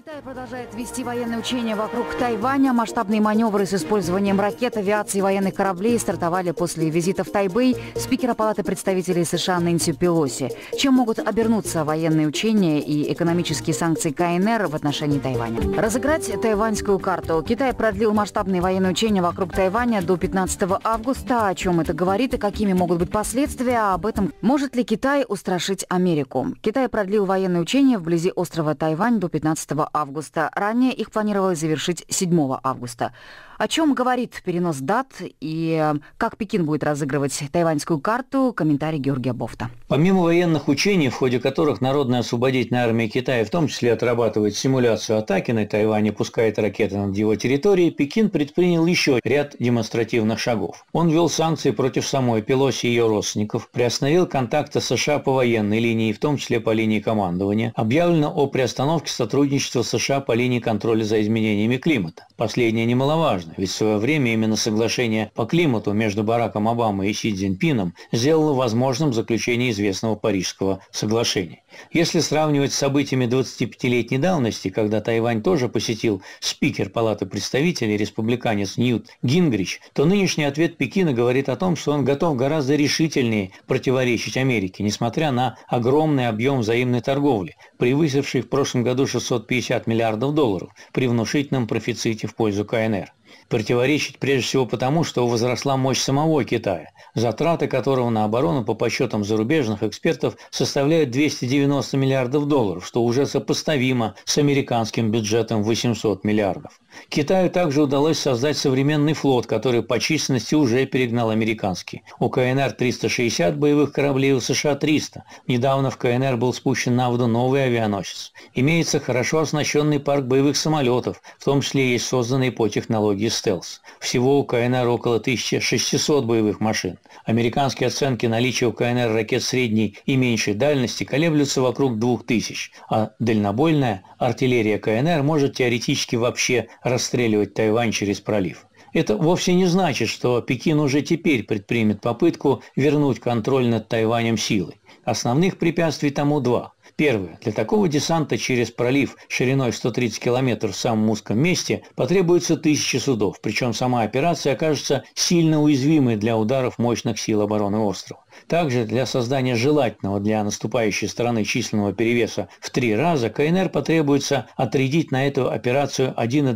Китай продолжает вести военные учения вокруг Тайваня. Масштабные маневры с использованием ракет, авиации и военных кораблей стартовали после визита в Тайбэй спикера Палаты представителей США Нэнси Пелоси. Чем могут обернуться военные учения и экономические санкции КНР в отношении Тайваня? Разыграть тайваньскую карту. Китай продлил масштабные военные учения вокруг Тайваня до 15 августа. О чем это говорит и какими могут быть последствия? Об этом. Может ли Китай устрашить Америку? Китай продлил военные учения вблизи острова Тайвань до 15 августа. Ранее их планировалось завершить 7 августа. О чем говорит перенос дат и как Пекин будет разыгрывать тайваньскую карту? Комментарий Георгия Бофта. Помимо военных учений, в ходе которых Народная освободительная армия Китая в том числе отрабатывает симуляцию атаки на Тайвань и пускает ракеты над его территорией, Пекин предпринял еще ряд демонстративных шагов. Он ввел санкции против самой Пелоси и ее родственников, приостановил контакты США по военной линии, в том числе по линии командования, объявлено о приостановке сотрудничества США по линии контроля за изменениями климата. Последнее немаловажно, ведь в свое время именно соглашение по климату между Бараком Обамой и Си Цзиньпином сделало возможным заключение известного Парижского соглашения. Если сравнивать с событиями 25-летней давности, когда Тайвань тоже посетил спикер Палаты представителей, республиканец Ньют Гингрич, то нынешний ответ Пекина говорит о том, что он готов гораздо решительнее противоречить Америке, несмотря на огромный объем взаимной торговли, превысивший в прошлом году 650 миллиардов долларов при внушительном профиците в пользу КНР. Противоречить прежде всего потому, что возросла мощь самого Китая, затраты которого на оборону по подсчетам зарубежных экспертов составляют 290 миллиардов долларов, что уже сопоставимо с американским бюджетом 800 миллиардов. Китаю также удалось создать современный флот, который по численности уже перегнал американский. У КНР 360 боевых кораблей, у США 300. Недавно в КНР был спущен на воду новый авианосец. Имеется хорошо оснащенный парк боевых самолетов, в том числе есть созданные по технологии стелс. Всего у КНР около 1600 боевых машин. Американские оценки наличия у КНР ракет средней и меньшей дальности колеблются вокруг 2000, а дальнобойная артиллерия КНР может теоретически вообще расстреливать Тайвань через пролив. Это вовсе не значит, что Пекин уже теперь предпримет попытку вернуть контроль над Тайванем силой. Основных препятствий тому два. Первое. Для такого десанта через пролив шириной 130 километров в самом узком месте потребуется 1000 судов, причем сама операция окажется сильно уязвимой для ударов мощных сил обороны острова. Также для создания желательного для наступающей стороны численного перевеса в 3 раза КНР потребуется отрядить на эту операцию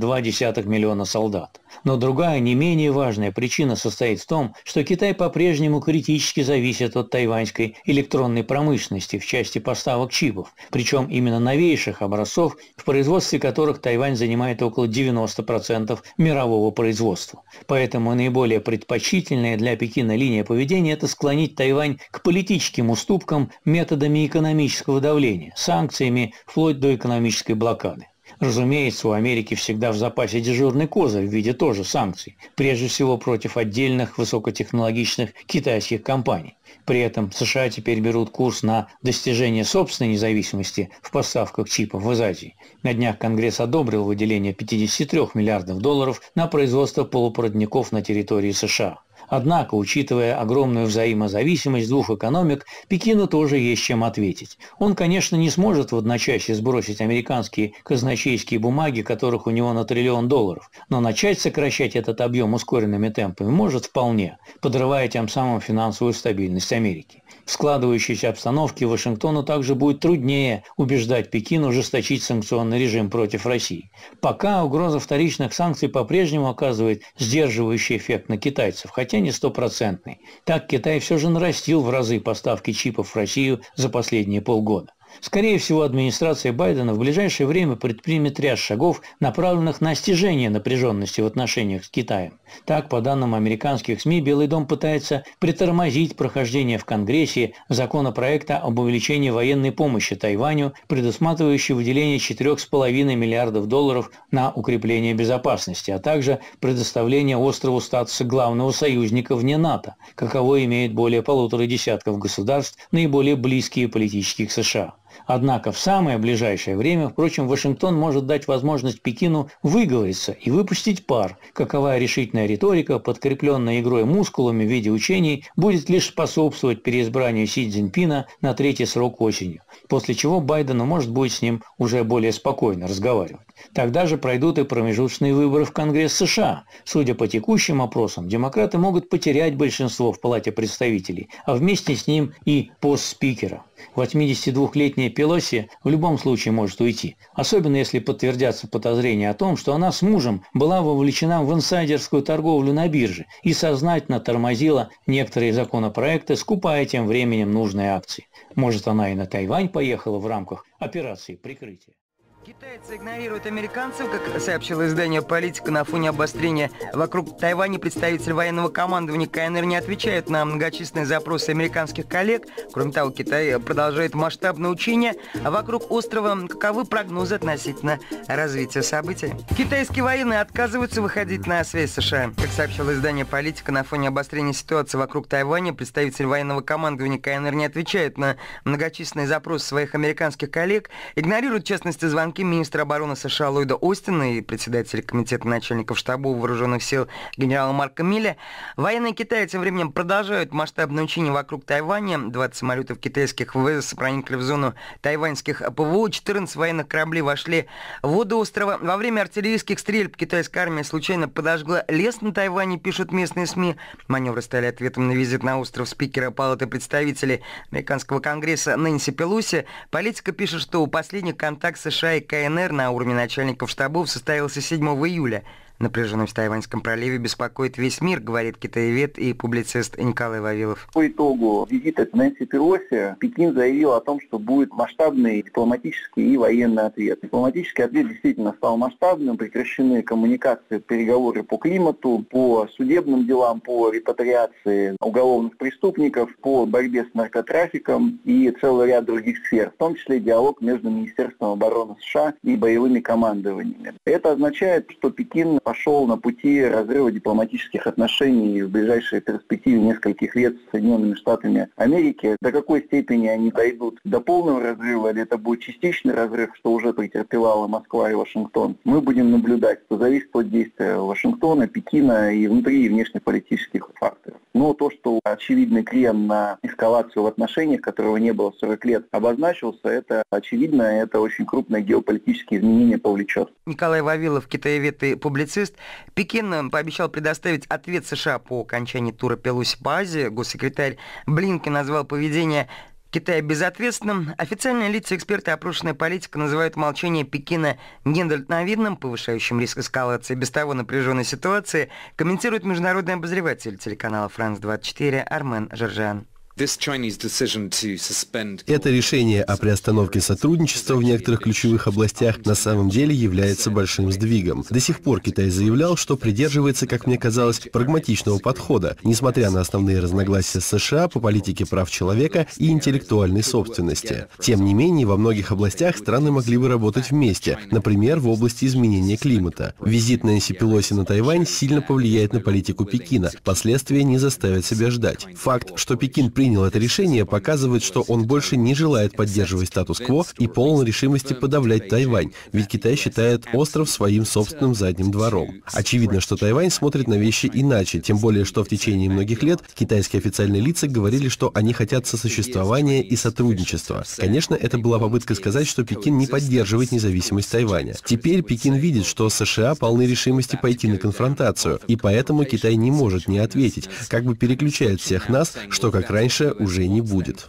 1,2 миллиона солдат. Но другая, не менее важная причина состоит в том, что Китай по-прежнему критически зависит от тайваньской электронной промышленности в части поставок чипов, причем именно новейших образцов, в производстве которых Тайвань занимает около 90% мирового производства. Поэтому наиболее предпочтительная для Пекина линия поведения – это склонить Тайвань к политическим уступкам методами экономического давления, санкциями вплоть до экономической блокады. Разумеется, у Америки всегда в запасе дежурный козырь в виде тоже санкций, прежде всего против отдельных высокотехнологичных китайских компаний. При этом США теперь берут курс на достижение собственной независимости в поставках чипов из Азии. На днях Конгресс одобрил выделение 53 миллиардов долларов на производство полупроводников на территории США. Однако, учитывая огромную взаимозависимость двух экономик, Пекину тоже есть чем ответить. Он, конечно, не сможет в одночасье сбросить американские казначейские бумаги, которых у него на $1 триллион, но начать сокращать этот объем ускоренными темпами может вполне, подрывая тем самым финансовую стабильность Америки. В складывающейся обстановке Вашингтону также будет труднее убеждать Пекин ужесточить санкционный режим против России. Пока угроза вторичных санкций по-прежнему оказывает сдерживающий эффект на китайцев, хотя не стопроцентный. Так Китай все же нарастил в разы поставки чипов в Россию за последние полгода. Скорее всего, администрация Байдена в ближайшее время предпримет ряд шагов, направленных на снижение напряженности в отношениях с Китаем. Так, по данным американских СМИ, Белый дом пытается притормозить прохождение в Конгрессе законопроекта об увеличении военной помощи Тайваню, предусматривающего выделение $4,5 миллиардов долларов на укрепление безопасности, а также предоставление острову статуса главного союзника вне НАТО, каково имеет более 1,5 десятков государств, наиболее близкие политически к США. Однако в самое ближайшее время, впрочем, Вашингтон может дать возможность Пекину выговориться и выпустить пар. Каковая решительная риторика, подкрепленная игрой мускулами в виде учений, будет лишь способствовать переизбранию Си Цзиньпина на третий срок осенью, после чего Байдену может будет с ним уже более спокойно разговаривать. Тогда же пройдут и промежуточные выборы в Конгресс США. Судя по текущим опросам, демократы могут потерять большинство в Палате представителей, а вместе с ним и пост спикера. 82-летняя Пелоси в любом случае может уйти, особенно если подтвердятся подозрения о том, что она с мужем была вовлечена в инсайдерскую торговлю на бирже и сознательно тормозила некоторые законопроекты, скупая тем временем нужные акции. Может, она и на Тайвань поехала в рамках операции прикрытия. Китайцы игнорируют американцев, как сообщило издание «Политика». На фоне обострения вокруг Тайваня представители военного командования КНР не отвечают на многочисленные запросы американских коллег. Кроме того, Китай продолжает масштабное учение вокруг острова. Каковы прогнозы относительно развития событий? Китайские военные отказываются выходить на связь с США. Как сообщило издание «Политика», на фоне обострения ситуации вокруг Тайваня представители военного командования КНР не отвечают на многочисленные запросы своих американских коллег, игнорируют, в частности, звонки министра обороны США Ллойда Остина и председателя комитета начальников штабов вооруженных сил генерала Марка Милля. Военные Китая тем временем продолжают масштабное учение вокруг Тайваня. 20 самолетов китайских ВВС проникли в зону тайваньских ПВО. 14 военных кораблей вошли в воды острова. Во время артиллерийских стрельб китайская армия случайно подожгла лес на Тайване, пишут местные СМИ. Маневры стали ответом на визит на остров спикера Палаты представителей американского конгресса Нэнси Пелоси. Политика пишет, что у последних контакт США и КНР на уровне начальников штабов состоялся 7 июля. Напряженность в Тайваньском проливе беспокоит весь мир, говорит китаевед и публицист Николай Вавилов. По итогу визита Нэнси Пелоси Пекин заявил о том, что будет масштабный дипломатический и военный ответ. Дипломатический ответ действительно стал масштабным, прекращены коммуникации, переговоры по климату, по судебным делам, по репатриации уголовных преступников, по борьбе с наркотрафиком и целый ряд других сфер, в том числе диалог между Министерством обороны США и боевыми командованиями. Это означает, что Пекин пошел на пути разрыва дипломатических отношений в ближайшей перспективе нескольких лет с Соединенными Штатами Америки. До какой степени они дойдут до полного разрыва, или это будет частичный разрыв, что уже претерпевала Москва и Вашингтон, мы будем наблюдать. Это зависит от действия Вашингтона, Пекина и внутри и внешнеполитических факторов. Но то, что очевидный крен на эскалацию в отношениях, которого не было 40 лет, обозначился, это очевидно, это очень крупное геополитические изменения повлечет. Николай Вавилов, китаевед и публицист. Пекин пообещал предоставить ответ США по окончании тура Пелоси по Азии. Госсекретарь Блинкен назвал поведение Китая безответственным. Официальные лица, эксперты, опрошенная политика называют молчание Пекина недальновидным, повышающим риск эскалации без того напряженной ситуации, комментирует международный обозреватель телеканала «Франс-24» Армен Жержан. Это решение о приостановке сотрудничества в некоторых ключевых областях на самом деле является большим сдвигом. До сих пор Китай заявлял, что придерживается, как мне казалось, прагматичного подхода, несмотря на основные разногласия с США по политике прав человека и интеллектуальной собственности. Тем не менее, во многих областях страны могли бы работать вместе, например, в области изменения климата. Визит Нэнси Пелоси на Тайвань сильно повлияет на политику Пекина. Последствия не заставят себя ждать. Факт, что Пекин принял это решение, показывает, что он больше не желает поддерживать статус-кво и полон решимости подавлять Тайвань, ведь Китай считает остров своим собственным задним двором. Очевидно, что Тайвань смотрит на вещи иначе, тем более, что в течение многих лет китайские официальные лица говорили, что они хотят сосуществования и сотрудничества. Конечно, это была попытка сказать, что Пекин не поддерживает независимость Тайваня. Теперь Пекин видит, что США полны решимости пойти на конфронтацию, и поэтому Китай не может не ответить, как бы переключает всех нас, что, как раньше, уже не будет.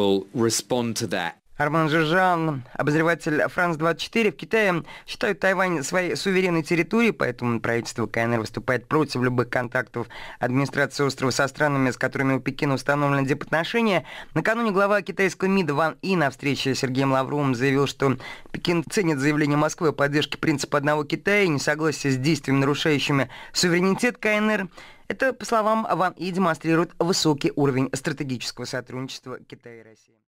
Армен Жержан, обозреватель «Франс-24». В Китае считают Тайвань своей суверенной территорией, поэтому правительство КНР выступает против любых контактов администрации острова со странами, с которыми у Пекина установлены дипотношения. Накануне глава китайского МИДа Ван И на встрече с Сергеем Лавровым заявил, что Пекин ценит заявление Москвы о поддержке принципа одного Китая и несогласие с действиями, нарушающими суверенитет КНР. Это, по словам Ван И, демонстрирует высокий уровень стратегического сотрудничества Китая и России.